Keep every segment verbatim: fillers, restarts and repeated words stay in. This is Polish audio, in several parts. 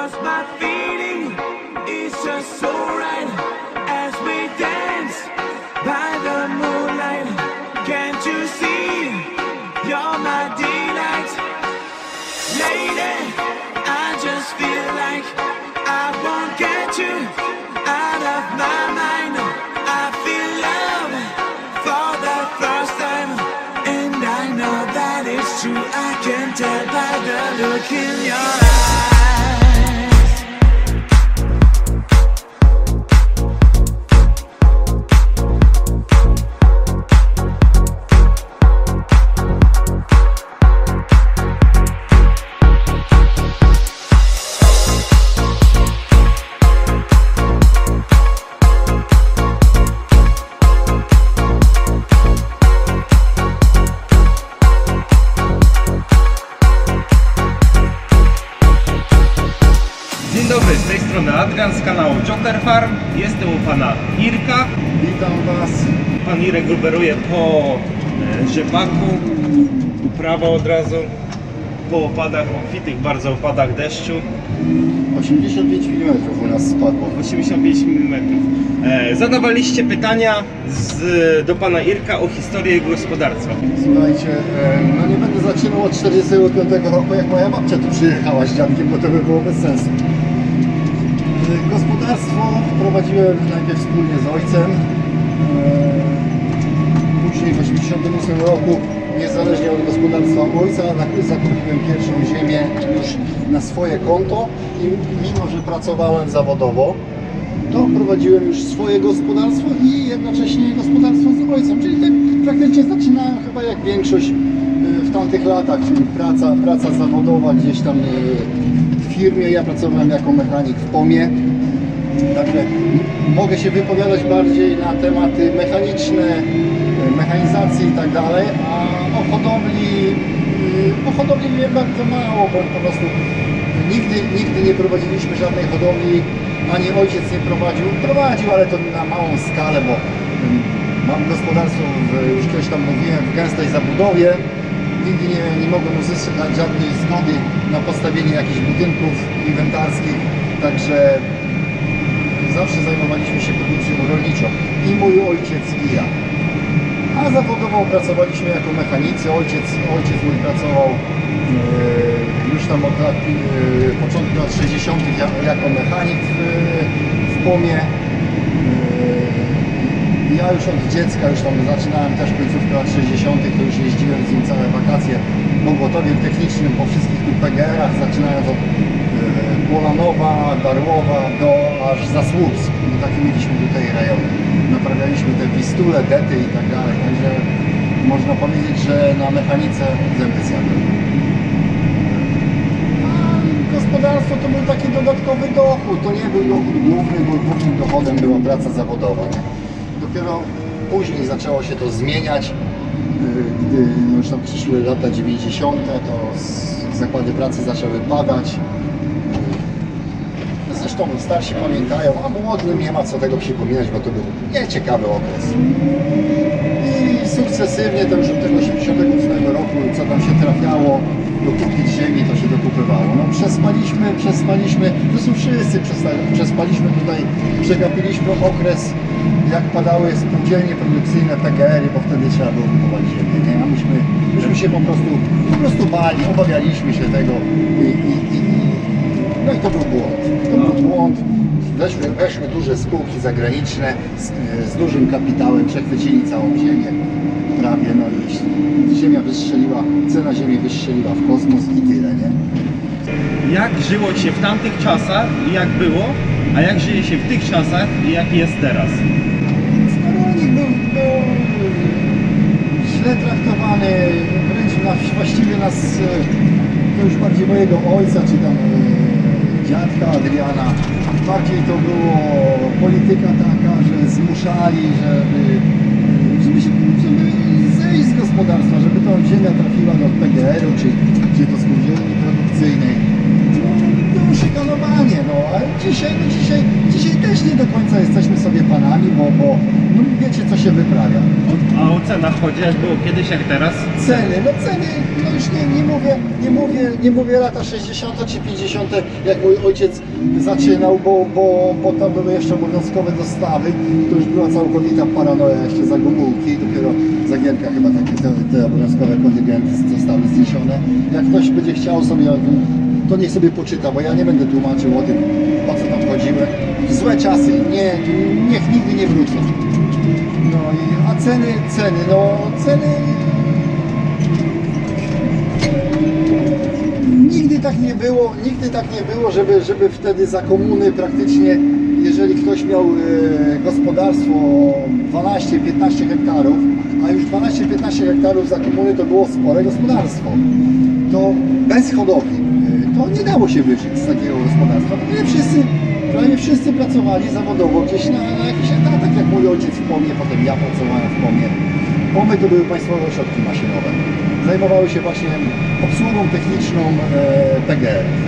'cause my feeling is just so right as we dance by the moonlight. Can't you see you're my delight? Lady, I just feel like I won't get you out of my mind. I feel love for the first time, and I know that it's true. I can tell by the look in your eyes. Dzień dobry, z tej strony Adrian z kanału Joker Farm. Jestem u pana Irka. Witam Was. Pan Irek gruberuje po e, rzepaku, uprawa od razu, po opadach, obfitych bardzo opadach deszczu. osiemdziesiąt pięć milimetrów u nas spadło. osiemdziesiąt pięć milimetrów. E, zadawaliście pytania z, do pana Irka o historię jego gospodarstwa. Słuchajcie, e, no nie będę zaczynał od czterdziestego piątego roku, jak moja babcia tu przyjechała z dziadkiem, bo to by było bez sensu. E, gospodarstwo prowadziłem najpierw wspólnie z ojcem. E, później w osiemdziesiątym ósmym roku, niezależnie od gospodarstwa ojca, zakupiłem pierwszą ziemię już na swoje konto i mimo, że pracowałem zawodowo, to prowadziłem już swoje gospodarstwo i jednocześnie gospodarstwo z ojcem, czyli tak praktycznie zaczynałem chyba jak większość w tamtych latach, czyli praca, praca zawodowa gdzieś tam w firmie. Ja pracowałem jako mechanik w POM-ie, także mogę się wypowiadać bardziej na tematy mechaniczne, mechanizacji i tak dalej, a o hodowli, o hodowli wiem bardzo mało, bo po prostu nigdy, nigdy nie prowadziliśmy żadnej hodowli, ani ojciec nie prowadził. Prowadził, ale to na małą skalę, bo mam gospodarstwo, w, już kiedyś tam mówiłem, w gęstej zabudowie. Nigdy nie, nie mogłem uzyskać żadnej zgody na postawienie jakichś budynków inwentarskich, także zawsze zajmowaliśmy się produkcją rolniczą i mój ojciec i ja. A zawodowo pracowaliśmy jako mechanicy. Ojciec, ojciec mój pracował yy, już tam od lat, yy, początku lat sześćdziesiątych jako mechanik w, w POM-ie. Yy, ja już od dziecka, już tam zaczynałem też końcówkę lat sześćdziesiątych, to już jeździłem z nim całe wakacje po pogotowie technicznym, po wszystkich tu P G R-ach, zaczynając od yy, Polanowa, Darłowa do aż Zasłudzk. Takie mieliśmy tutaj rejony. Naprawialiśmy te Wistule, Dety i tak dalej, także można powiedzieć, że na mechanice zęby zjadłem. A gospodarstwo to był taki dodatkowy dochód, to nie był dochód główny, bo głównym dochodem była praca zawodowa. Nie? Dopiero później zaczęło się to zmieniać, gdy no już tam przyszły lata dziewięćdziesiąte, to zakłady pracy zaczęły padać. Zresztą starsi pamiętają, a młodym nie ma co tego przypominać, bo to był nieciekawy okres. I sukcesywnie tam już od tego osiemdziesiątego ósmego roku, co tam się trafiało, do kupić ziemi, to się dokupywało. No przespaliśmy, przespaliśmy, zresztą wszyscy przespaliśmy tutaj, przegapiliśmy okres, jak padały spółdzielnie produkcyjne, P G R-y, bo wtedy trzeba było kupować ziemię, nie? A myśmy, myśmy się po prostu, po prostu bali, obawialiśmy się tego i, i, i no i to był błąd. To był błąd. Weźmy, weźmy duże spółki zagraniczne z, z dużym kapitałem, przechwycili całą ziemię prawie, no i ziemia wystrzeliła, cena ziemi wystrzeliła w kosmos i tyle, nie? Jak żyło się w tamtych czasach i jak było, a jak żyje się w tych czasach i jak jest teraz? Rolnik był, był źle traktowany, wręcz nas, właściwie nas, to już bardziej mojego ojca, czy tam dziadka Adriana, bardziej to było polityka taka, że zmuszali, żeby, żeby, się, żeby zejść z gospodarstwa, żeby ta ziemia trafiła do P G R-u, czy, czy do spółdzielni produkcyjnej. No, było szykanowanie, no a dzisiaj, no dzisiaj, dzisiaj też nie do końca jesteśmy sobie panami, bo, bo no, wiecie co się wyprawia. A o cenach chodzi, jak było kiedyś, jak teraz? Ceny, no ceny, no już nie, nie mówię, nie mówię, nie mówię lata sześćdziesiąte czy pięćdziesiąte, jak mój ojciec zaczynał, bo, bo, bo tam były jeszcze obowiązkowe dostawy, to już była całkowita paranoja jeszcze za Gomułki, dopiero za Gierka chyba takie te, te obowiązkowe kontyngenty zostały zniesione. Jak ktoś będzie chciał sobie, to niech sobie poczyta, bo ja nie będę tłumaczył o tym, o co tam chodziły. Złe czasy, nie, niech nigdy nie wrócą. No i, a ceny, ceny, no ceny... Nigdy tak nie było, nigdy tak nie było, żeby, żeby wtedy za komuny praktycznie, jeżeli ktoś miał e, gospodarstwo dwanaście piętnaście hektarów, a już dwanaście piętnaście hektarów za komuny to było spore gospodarstwo, to bez hodowli e, to nie dało się wyżyć z takiego gospodarstwa. Prawie wszyscy, prawie wszyscy pracowali zawodowo gdzieś na, na jakichś etatach, jak mój ojciec w Pomie, potem ja pracowałem w Pomie. Pomy to były państwowe ośrodki maszynowe. Zajmowały się właśnie obsługą techniczną e, P G R. E,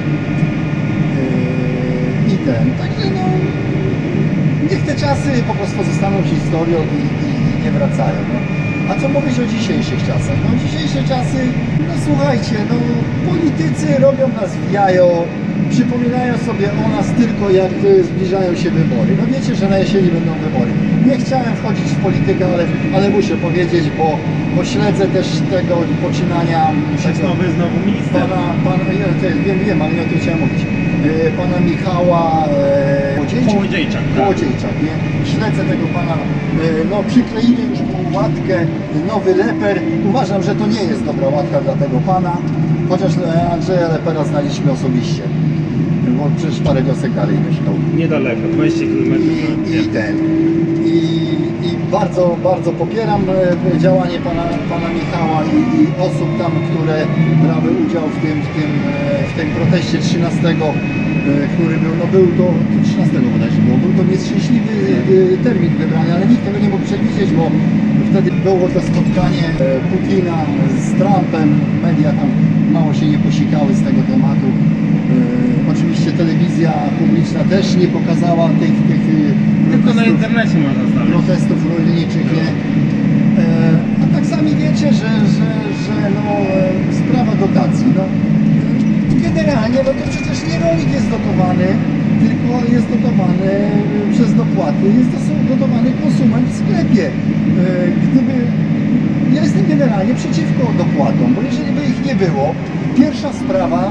I ten. Także no, niech te czasy po prostu zostaną historią i, i, i nie wracają. No. A co mówić o dzisiejszych czasach? No dzisiejsze czasy, no słuchajcie, no politycy robią nas w jajo, przypominają sobie o nas tylko jak zbliżają się wybory. No wiecie, że na jesieni będą wybory. Nie chciałem wchodzić w politykę, ale, ale muszę powiedzieć, bo, bo śledzę też tego poczynania Jest nowy znowu minister. pana, pana ja, wiem, wiem, ale nie o tym chciałem mówić. E, Pana Michała e, Kołodziejczak, Kołodziejczak, tak. Kołodziejczak, nie? Śledzę tego pana, e, no przykleili już mu łatkę, nowy leper. Uważam, że to nie jest dobra łatka dla tego pana, chociaż e, Andrzeja Lepera znaliśmy osobiście, bo przecież parę wiosek dalej mieszkał. Niedaleko, dwadzieścia kilometrów. I, i ten. I, I bardzo, bardzo popieram e, działanie pana, pana Michała i, i osób tam, które brały udział w tym, w tym, e, w tym proteście trzynastego, e, który był, no był to trzynastego bodajże było, był to nieszczęśliwy e, termin wybrany, ale nikt tego nie mógł przewidzieć, bo wtedy było to spotkanie e, Putina z Trumpem, media tam mało się nie posikały z tego tematu. E, oczywiście telewizja publiczna też nie pokazała tych, tych Tylko na internecie można znaleźć. protestów rolniczych, nie? E, a tak sami wiecie, że, że, że no, e, sprawa dotacji, no, generalnie no to przecież nie rolnik jest dotowany, tylko jest dotowany przez dopłaty, jest to dotowany konsument w sklepie. E, gdyby, ja jestem generalnie przeciwko dopłatom, bo jeżeli by ich nie było, pierwsza sprawa,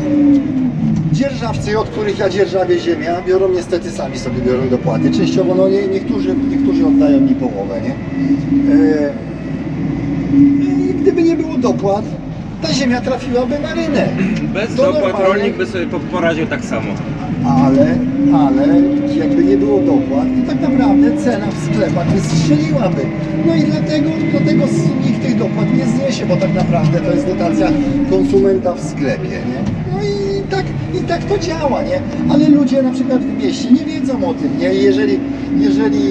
dzierżawcy, od których ja dzierżawię ziemia, biorą niestety sami sobie biorą dopłaty. Częściowo no nie, niektórzy, niektórzy oddają mi połowę, nie? E, I gdyby nie było dopłat, ta ziemia trafiłaby na rynek. Bez To dopłat normalnie. rolnik by sobie poradził tak samo. Ale, ale jakby nie było dopłat, to tak naprawdę cena w sklepach wystrzeliłaby. No i dlatego, dlatego nikt tych dopłat nie zniesie, bo tak naprawdę to jest dotacja konsumenta w sklepie, nie? No i tak, i tak to działa, nie? Ale ludzie na przykład w mieście nie wiedzą o tym, nie? I jeżeli, jeżeli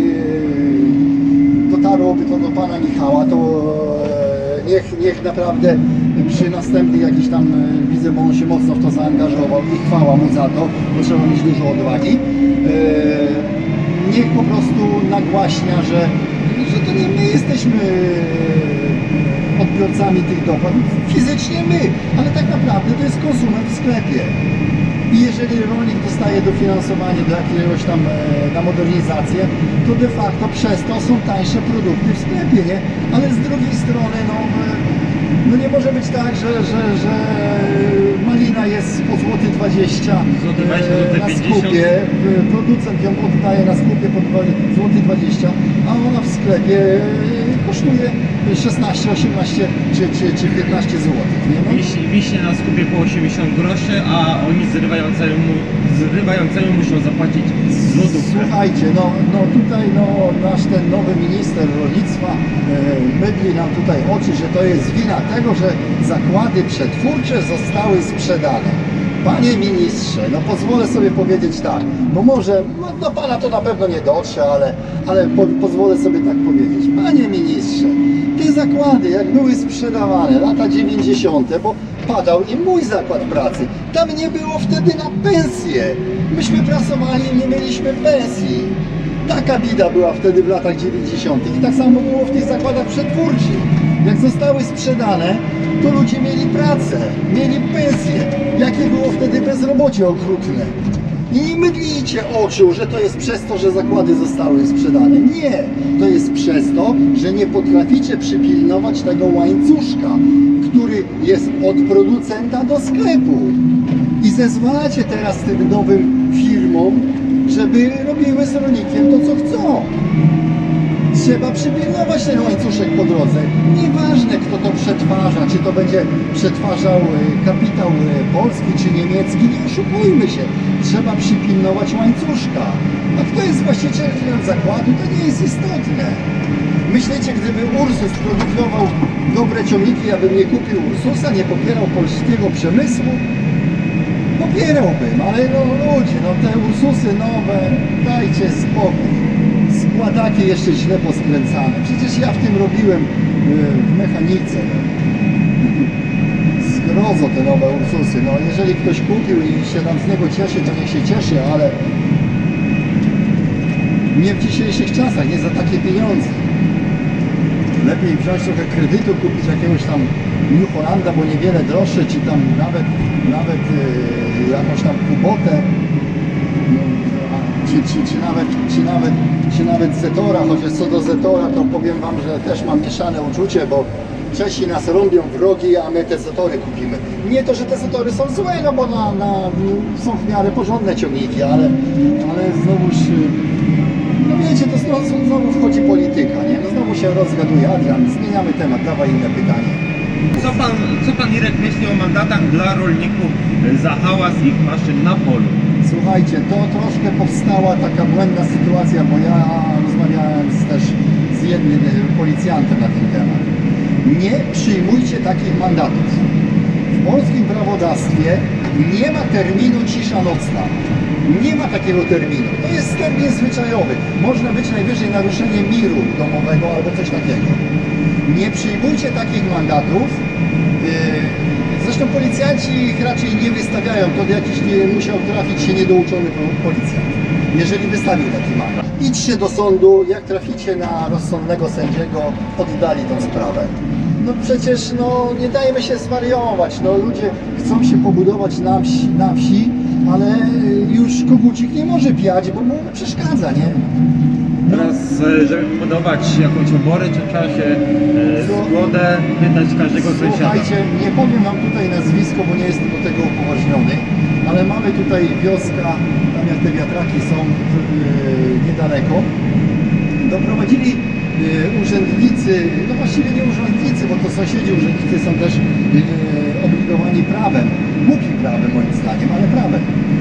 e, dotarłoby to do pana Michała, to e, niech, niech naprawdę przy następnych jakichś tam, e, widzę, bo on się mocno w to zaangażował i chwała mu za to, bo trzeba mieć dużo odwagi. E, niech po prostu nagłaśnia, że, że to nie my jesteśmy odbiorcami tych dopłat, fizycznie my, ale tak naprawdę to jest konsument w sklepie. I jeżeli rolnik dostaje dofinansowanie do jakiegoś tam e, na modernizację, to de facto przez to są tańsze produkty w sklepie, nie? Ale z drugiej strony, no, e, no nie może być tak, że, że, że malina jest po złoty dwadzieścia e, na skupie, e, producent ją oddaje na skupie po złoty dwadzieścia, a ona w sklepie e, kosztuje szesnaście, osiemnaście czy, czy, czy piętnaście złotych. Nie? No. Wiśnie, wiśnie na skupie po osiemdziesiąt groszy, a oni zrywającemu, zrywającemu muszą zapłacić złotówkę. Słuchajcie, no, no tutaj no, nasz ten nowy minister rolnictwa e, mydli nam tutaj oczy, że to jest wina tego, że zakłady przetwórcze zostały sprzedane. Panie ministrze, no pozwolę sobie powiedzieć tak, bo może, no do pana to na pewno nie dotrze, ale, ale po, pozwolę sobie tak powiedzieć. Panie ministrze, te zakłady, jak były sprzedawane, lata dziewięćdziesiąte, bo padał i mój zakład pracy. Tam nie było wtedy na pensję. Myśmy pracowali i nie mieliśmy pensji. Taka bida była wtedy w latach dziewięćdziesiątych. I tak samo było w tych zakładach przetwórczych. Jak zostały sprzedane, to ludzie mieli pracę, mieli pensję. Jakie było wtedy bezrobocie okrutne. I nie mydlijcie oczu, że to jest przez to, że zakłady zostały sprzedane. Nie, to jest przez to, że nie potraficie przypilnować tego łańcuszka, który jest od producenta do sklepu. I zezwalacie teraz tym nowym firmom, żeby robiły z rolnikiem to, co chcą. Trzeba przypilnować ten łańcuszek po drodze. Nieważne, kto to przetwarza, czy to będzie przetwarzał kapitał polski czy niemiecki, nie oszukujmy się. Trzeba przypilnować łańcuszka. A kto jest właścicielem zakładu, to nie jest istotne. Myślicie, gdyby Ursus produkował dobre ciągniki, ja bym nie kupił Ursusa, nie popierał polskiego przemysłu? Popierałbym, ale no ludzie, no te Ursusy nowe, dajcie spokój. Składaki jeszcze źle poskręcane. Przecież ja w tym robiłem w mechanice. Zgrozo te nowe Ursusy. No jeżeli ktoś kupił i się tam z niego cieszy, to niech się cieszy, ale nie w dzisiejszych czasach, nie za takie pieniądze. Lepiej wziąć trochę kredytu, kupić jakiegoś tam New Hollanda, bo niewiele droższe, czy tam nawet, nawet yy, jakąś tam Kubotę. Czy, czy, czy, nawet, czy, nawet, czy nawet Zetora, chociaż co do Zetora, to powiem Wam, że też mam mieszane uczucie, bo Czesi nas rąbią wrogi, a my te Zetory kupimy. Nie to, że te Zetory są złe, no bo na, na, są w miarę porządne ciągniki, ale, ale znowuż, no wiecie, to znowu, znowu wchodzi polityka, nie? No znowu się rozgaduje. Adrian, zmieniamy temat, dawaj inne pytanie. Co pan, co pan Irek myśli o mandatach dla rolników za hałas ich maszyn na polu? Słuchajcie, to troszkę powstała taka błędna sytuacja, bo ja rozmawiałem z, też z jednym policjantem na ten temat. Nie przyjmujcie takich mandatów. W polskim prawodawstwie nie ma terminu cisza nocna. Nie ma takiego terminu. To jest termin zwyczajowy. Można być najwyżej naruszenie miru domowego albo coś takiego. Nie przyjmujcie takich mandatów. Zresztą policjanci ich raczej nie wystawiają. To jakiś nie musiał trafić się niedouczony policjant, jeżeli wystawił taki mandat. Idźcie do sądu, jak traficie na rozsądnego sędziego, oddali tą sprawę. No przecież no, nie dajmy się zwariować. No, ludzie chcą się pobudować na wsi, na wsi, ale już kogucik nie może piać, bo mu przeszkadza, nie? Teraz, żeby budować jakąś oborę, czy trzeba się e, zgodę pytać każdego sąsiada? Słuchajcie, nie powiem Wam tutaj nazwisko, bo nie jestem do tego upoważniony, ale mamy tutaj wioska, tam jak te wiatraki są yy, niedaleko. Doprowadzili yy, urzędnicy, no właściwie nie urzędnicy, bo to sąsiedzi urzędnicy są też yy, obligowani prawem, głupim prawem moim zdaniem, ale prawem.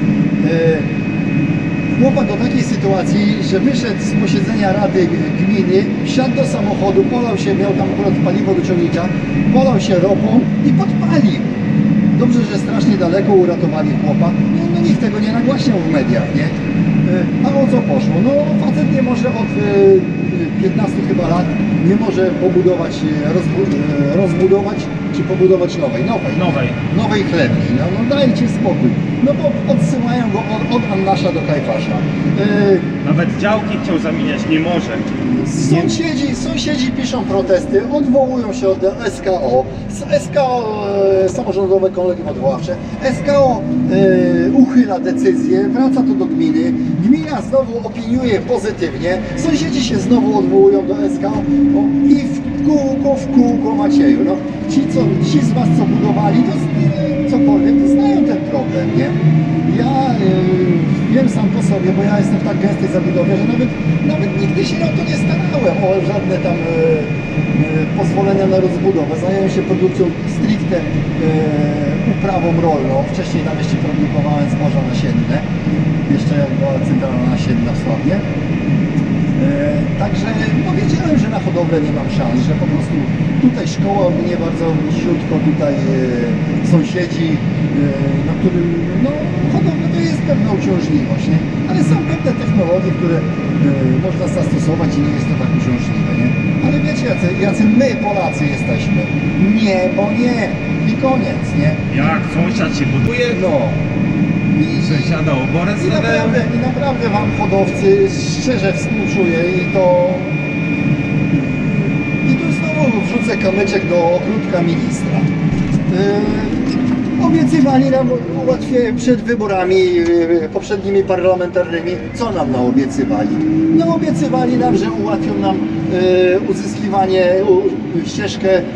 Yy, Chłopak do takiej sytuacji, że wyszedł z posiedzenia Rady Gminy, wsiadł do samochodu, polał się, miał tam akurat paliwo do ciągnika, polał się ropą i podpalił. Dobrze, że strasznie daleko uratowali chłopa. No, no nikt tego nie nagłaśniał w mediach, nie? A o co poszło? No facet nie może od piętnastu chyba lat, nie może pobudować, rozbu rozbudować czy pobudować nowej, nowej, Nowej. nowej chlebni. No, no dajcie spokój. No bo odsyłają go od, od Annasza do Kajfasza. Yy, Nawet działki chciał zamieniać, nie może. Sąsiedzi, sąsiedzi piszą protesty, odwołują się od S K O. S K O, e, samorządowe kolegium odwoławcze. S K O e, uchyla decyzję, wraca to do gminy. Gmina znowu opiniuje pozytywnie. Sąsiedzi się znowu odwołują do S K O. O i w kółko, w kółko Macieju. No, ci, co, ci z Was, co budowali, to e, cokolwiek, to znają ten problem, nie? Ja e, wiem sam po sobie, bo ja jestem w tak gęstej zabudowie, że nawet, nawet nigdy się o to nie starałem, o żadne tam e, e, pozwolenia na rozbudowę. Zająłem się produkcją stricte e, uprawą rolną. Wcześniej tam jeszcze produkowałem zboża nasienne, jeszcze jak była centrala nasienna w Sławnie. E, także no, wiedziałem, że na hodowlę nie mam szans, że po prostu tutaj szkoła mnie bardzo bliziutko, tutaj e, sąsiedzi, e, na którym no, hodowla to jest pewna uciążliwość, nie? Ale są pewne technologie, które można zastosować i nie jest to tak uciążliwe, nie? Ale wiecie, jacy, jacy my Polacy jesteśmy? Nie, bo nie. I koniec, nie? Jak sąsiad się buduje, No. I, sąsiada oborę i, sobie. naprawdę, I naprawdę wam hodowcy szczerze współczuję i to... I tu znowu wrzucę kamyczek do ogródka ministra. Yy, obiecywali nam ułatwienie przed wyborami yy, poprzednimi parlamentarnymi. Co nam naobiecywali? No obiecywali nam, że ułatwią nam yy, uzyskiwanie, u, ścieżkę yy,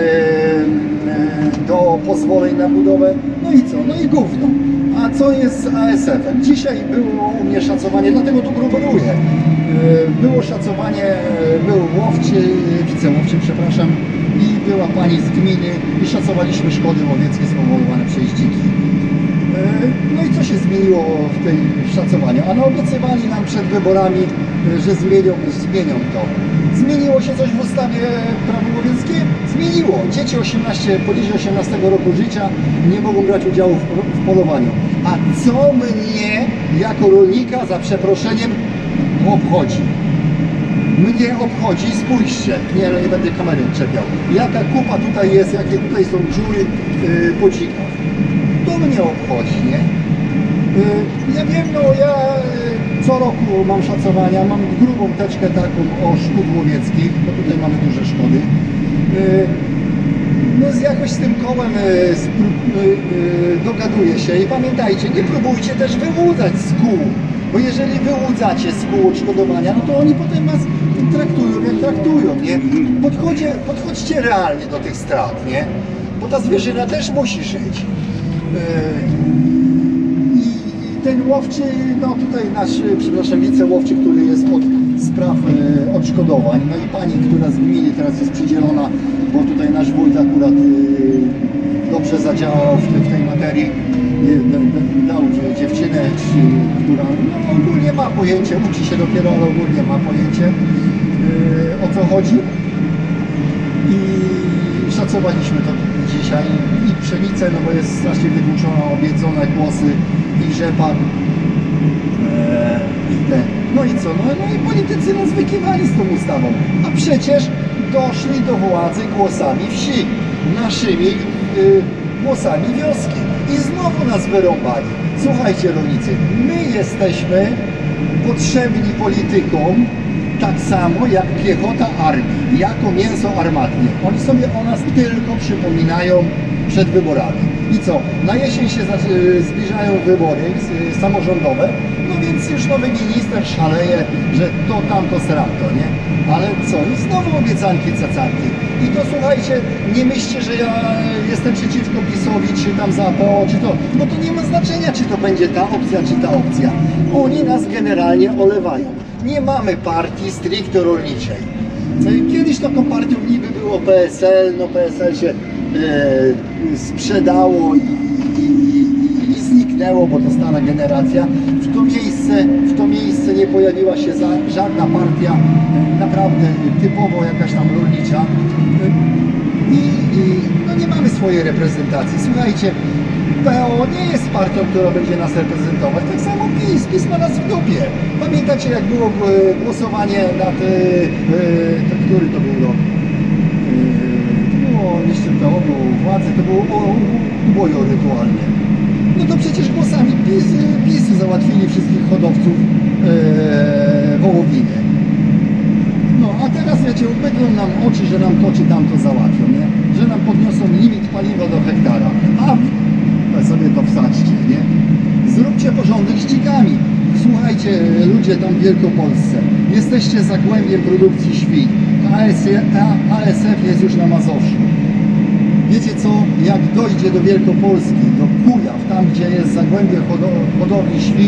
yy, do pozwoleń na budowę. No i co? No i gówno. A co jest z A S F-em? Dzisiaj było u mnie szacowanie, dlatego tu gruberuję. Było szacowanie, był łowczy, wicełowczy, przepraszam, i była pani z gminy i szacowaliśmy szkody łowieckie spowodowane przez dziki. No i co się zmieniło w tej szacowaniu? A naobiecywali nam przed wyborami, że zmienią, zmienią to. Zmieniło się coś w ustawie prawo łowieckie? Zmieniło. Dzieci osiemnaście, poniżej osiemnastego roku życia nie mogą brać udziału w, w polowaniu. A co mnie jako rolnika, za przeproszeniem, obchodzi? Mnie obchodzi, spójrzcie, nie, no nie będę kamery czepiał, jaka kupa tutaj jest, jakie tutaj są dziury yy, po dzikach. To mnie obchodzi, nie? Yy, ja wiem, no ja yy, co roku mam szacowania, mam grubą teczkę taką o szkód łowieckich, bo tutaj mamy duże szkody. Yy, no z jakoś z tym kołem yy, z, yy, yy, dogaduję się i pamiętajcie, nie próbujcie też wyłudzać z kół. Bo jeżeli wyłudzacie z kół odszkodowania, no to oni potem was traktują jak traktują, nie? Podchodźcie, podchodźcie realnie do tych strat, nie? Bo ta zwierzyna też musi żyć. Yy, I ten łowczy, no tutaj nasz, przepraszam, wicełowczy, który jest od spraw yy, odszkodowań, no i pani, która z gminy teraz jest przydzielona, bo tutaj nasz wójt akurat yy, dobrze zadziałał w, te, w tej materii. Dał dziewczynę, która no, ogólnie ma pojęcie, uczy się dopiero, ale ogólnie ma pojęcie yy, o co chodzi. I szacowaliśmy to dzisiaj i pszenicę, no bo jest strasznie wydłuczona, obiedzone głosy i rzepak yy, i te. No i co? No, no i politycy nas wykiwali z tą ustawą. A przecież doszli do władzy głosami wsi, naszymi yy, głosami wioski. I znowu nas wyrąbali. Słuchajcie rolnicy, my jesteśmy potrzebni politykom tak samo jak piechota armii, jako mięso armatnie. Oni sobie o nas tylko przypominają przed wyborami. I co? Na jesień się zbliżają wybory samorządowe, no więc już nowy minister szaleje, że to, tamto, sramto, nie? Ale co? I znowu obiecanki, cacanki. I to słuchajcie, nie myślcie, że ja jestem przeciwko PiS-owi, czy tam za P O, czy to, bo to nie ma znaczenia, czy to będzie ta opcja, czy ta opcja. Oni nas generalnie olewają. Nie mamy partii stricte rolniczej. Kiedyś taką partią niby było P S L, no P S L się e, sprzedało i, i, i, i zniknęło, bo to stara generacja. W to miejsce, w to miejsce nie pojawiła się za, żadna partia e, naprawdę typowo jakaś tam rolnicza. I, i no nie mamy swojej reprezentacji. Słuchajcie, P O nie jest partią, która będzie nas reprezentować. Tak samo PiS, PiS ma nas w dupie. Pamiętacie, jak było głosowanie nad, e, to, który to był rok? To było jeszcze P O, było władzy, to było uboju rytualnie. No to przecież głosami PiS, PiS załatwili wszystkich hodowców e, wołowiny. No a teraz wiecie, ubydlą nam oczy, że nam to czy tamto załatwią, nie? Że nam podniosą limit paliwa do hektara. A sobie to wsadźcie, nie? Zróbcie porządek z dzikami. Słuchajcie, ludzie tam w Wielkopolsce, jesteście zagłębiem produkcji świń. A S F jest już na Mazowszu. Wiecie co? Jak dojdzie do Wielkopolski, do Kujaw, tam gdzie jest zagłębie hodowli świń,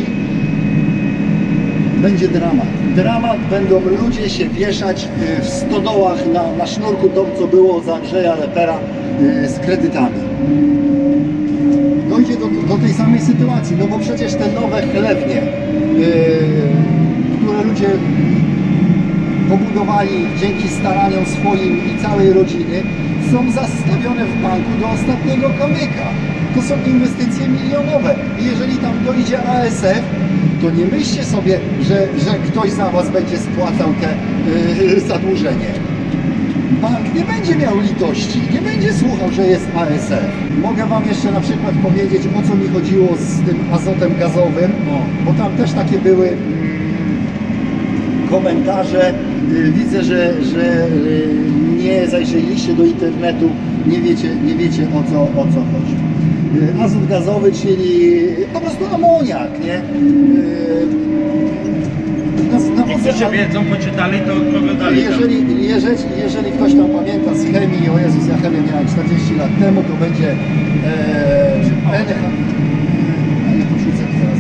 będzie dramat. Dramat, będą ludzie się wieszać w stodołach na, na sznurku, to co było za Andrzeja Lepera z kredytami. Dojdzie do, do tej samej sytuacji, no bo przecież te nowe chlewnie, yy, które ludzie pobudowali dzięki staraniom swoim i całej rodziny, są zastawione w banku do ostatniego kamyka. To są inwestycje milionowe. I jeżeli tam dojdzie A S F, to nie myślcie sobie, że, że ktoś za was będzie spłacał te yy, zadłużenie. Bank nie będzie miał litości, nie będzie słuchał, że jest A S F. Mogę wam jeszcze na przykład powiedzieć, o co mi chodziło z tym azotem gazowym, bo tam też takie były mm, komentarze. Y, widzę, że, że y, nie zajrzeliście do internetu, nie wiecie, nie wiecie o co, o co chodzi. Y, azot gazowy, czyli po prostu amoniak, nie? Y, na, na I którzy wiedzą, poczytali, to odpowiadali. Jeżeli, jeżeli, jeżeli ktoś tam pamięta z chemii, o Jezus, ja chemię miałem czterdzieści lat temu, to będzie e, N H, nie porzucę teraz,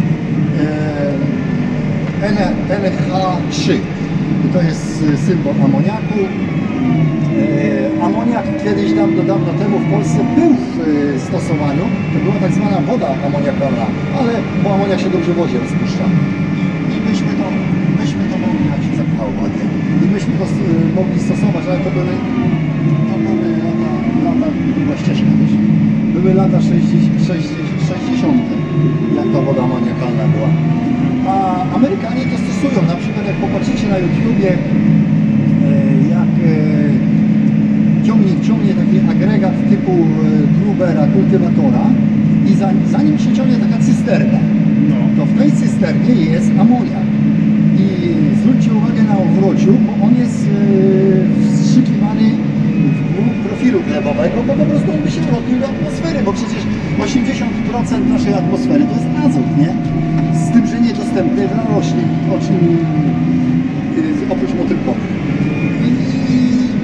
e, N H trzy. To jest symbol amoniaku. E, amoniak kiedyś dawno, dawno temu w Polsce był w e, stosowaniu. To była tak zwana woda amoniakalna, ale bo amoniak się dobrze w wodzie rozpuszcza. I, i myśmy to, myśmy to mogli, jak się zapchało ładnie, i myśmy to e, mogli stosować, ale to były, to były lata, lata, była ścieżka, wiesz? Były lata sześćdziesiąte, jak ta woda amoniakalna była. A Amerykanie to stosują, na przykład jak popatrzycie na YouTubie, e, jak e, ciągnik ciągnie taki agregat typu e, Grubera, kultywatora i za, zanim się ciągnie taka cysterna, to w tej cysternie jest amoniak. I zwróćcie uwagę na owrociu, bo on jest e, wstrzykiwany w profilu glebowego, bo po prostu on by się wrobił do atmosfery, bo przecież osiemdziesiąt procent naszej atmosfery to jest azot, nie? Z tym, że niedostępny dla roślin, o czym, yy, oprócz motylkowych. I, i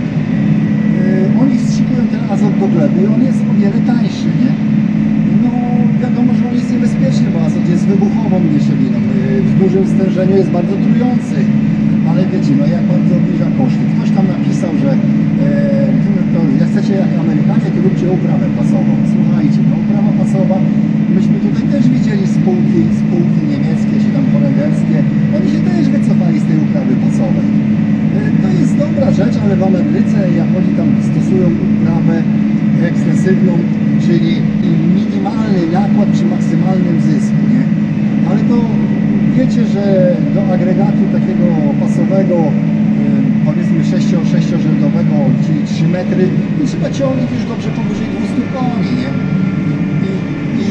yy, oni wstrzykują ten azot do gleby i on jest o wiele tańszy, nie? No wiadomo, że on jest niebezpieczny, bo azot jest wybuchową mieszaniną. Yy, w dużym stężeniu jest bardzo trujący. Ale wiecie, no jak bardzo obniża koszty. Ktoś tam napisał, że yy, to, jak chcecie jak Amerykanie, to róbcie uprawę pasową. Słuchajcie, no uprawa pasowa, myśmy tutaj też widzieli spółki, spółki niemieckie czy tam holenderskie, oni się też wycofali z tej uprawy pasowej. Yy, to jest dobra rzecz, ale w Ameryce, jak oni tam stosują uprawę ekstensywną, czyli minimalny nakład przy maksymalnym zysku, nie? Ale to wiecie, że do agregatu takiego pasowego, powiedzmy sześciorzędowego, czyli trzy metry, to trzeba ciągnik już dobrze powyżej dwieście koni, nie? I, i,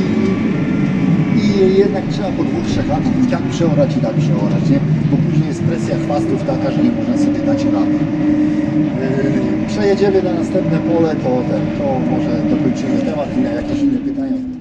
i jednak trzeba po dwóch, trzech latach i tak przeorać i tak przeorać, nie? Bo później jest presja chwastów taka, że nie można sobie dać rady. Przejedziemy na następne pole, to, ten, to może dokończymy temat i na jakieś inne pytania.